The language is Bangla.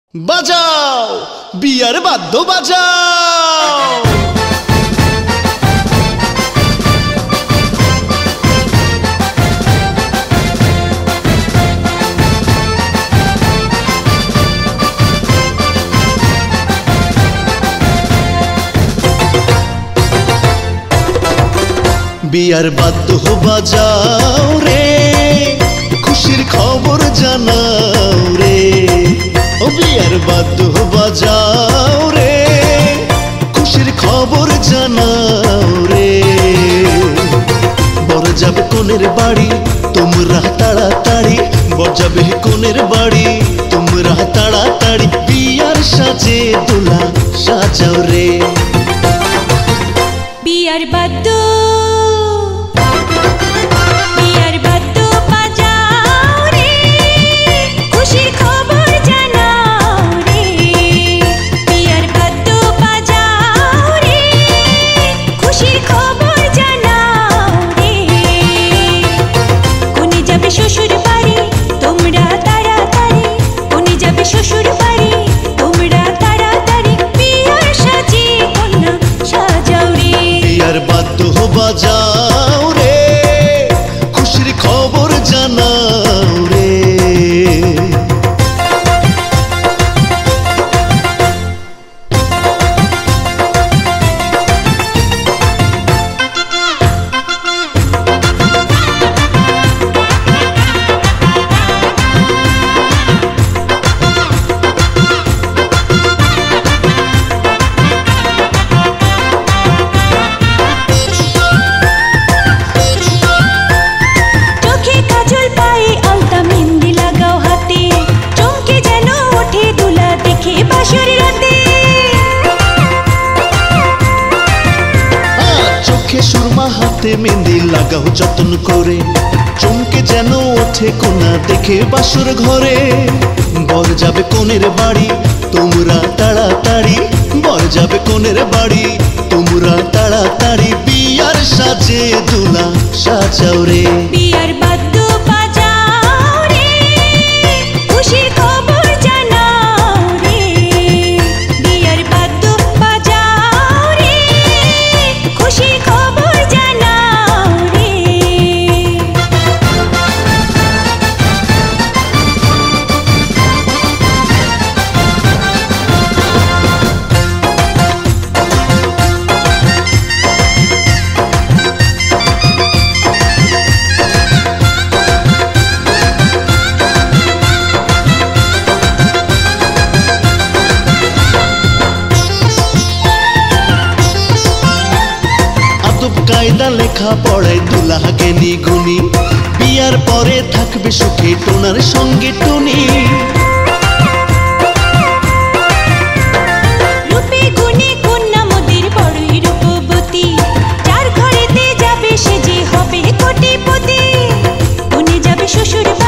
বাজাও বিয়ার বাদ্য বাজাও। বিয়ার বাদ্য বাজাও রে, খুশির খবর জানাও রে। ও বিয়ার বাদ্য বাজাও রে, খুশির খবর জানাও রে। বর যাবে কোনের বাড়ি তোমরা তাড়াতাড়ি, বর যাবে কোনের বাড়ি তোমরা তাড়াতাড়ি। বিয়ার সাজে দোলা সাজাও রে। বিয়ার বাদ্য বাজাও রে, খুশির খবর জানাও রে। সুরমা হাতে মেহেন্দি লাগাও যতন করে, চমকে যেন ওঠে কোনা দেখে বাসর ঘরে। বর যাবে কোনের বাড়ি তোমরা তাড়াতাড়ি, বর যাবে কোনের বাড়ি তোমরা তাড়াতাড়ি। বিয়ার সাজে দোলা সাজাও রে। বিয়ার বাদ্য বাজাও রে, খুশির খবর জানাও রে। বিয়ার বাদ্য বাজাও রে, খুশির খবর জানাও রে। কায়দা লেখা পড়ায় দুলা জ্ঞানী গুণী, বিয়ার পরে থাকবে সুখে টোনার সঙ্গে টুনি। রূপে গুণে কন্যা মোদের বড়ই রূপবতী, যার ঘরেতে যাবে সে যে হবে কোটিপতি। কোনে যাবে শ্বশুর